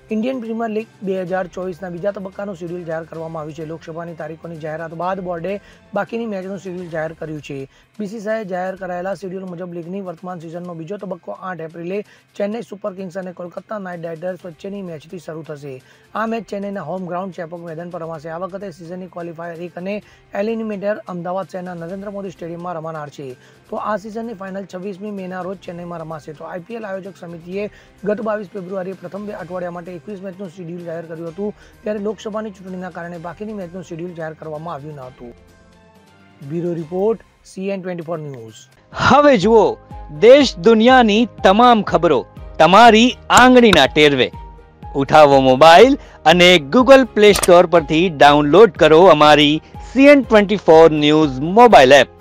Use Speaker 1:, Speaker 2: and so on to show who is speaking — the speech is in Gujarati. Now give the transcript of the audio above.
Speaker 1: ઇન્ડિયન પ્રીમિયર લીગ 2024ના બીજા તબક્કાનું શેડ્યુલ જાહેર કરવામાં આવ્યું છે। લોકસભાની તારીખોની જાહેરાત બાદ બોર્ડે બાકીની મેચનું શેડ્યુલ જાહેર કર્યું છે। બીસીસીઆઈએ જાહેર કરાયેલા શેડ્યુલ મુજબ લીગની વર્તમાન સિઝનનો બીજો તબક્કો 8 એપ્રિલે ચેન્નઈ સુપર કિંગ્સ અને કોલકાતા નાઇટ રાઇડર્સ વચ્ચેની મેચથી શરૂ થશે। આ મેચ ચેન્નઈના હોમ ગ્રાઉન્ડ ચેપોક મેદાન પર રમાશે। આ વખતે સિઝનની ક્વોલિફાયર 1 અને એલિમિનેટર અમદાવાદ શહેરના નરેન્દ્ર મોદી સ્ટેડિયમમાં રમાનાર છે। તો આ સિઝનની ફાઇનલ 26મી મેના રોજ ચેન્નઈમાં રમાશે। તો આઈપીએલ આયોજક સમિતિએ ગત 22 ફેબ્રુઆરીએ પ્રથમ 2 અઠવાડિયા માટે 21 મેચનું શેડ્યુલ જાહેર કર્યું હતું। ત્યારે લોકસભાની ચૂંટણીના કારણે બાકીની મેચનું શેડ્યુલ જાહેર કરવામાં આવ્યું ન હતું। Bureau report CN24 news.
Speaker 2: હવે જુઓ દેશ દુનિયાની તમામ ખબરો તમારી આંગળીના ટેરવે। ઉઠાવો મોબાઈલ અને ગૂગલ પ્લે સ્ટોર પરથી ડાઉનલોડ કરો અમારી CN24 ન્યૂઝ મોબાઈલ એપ।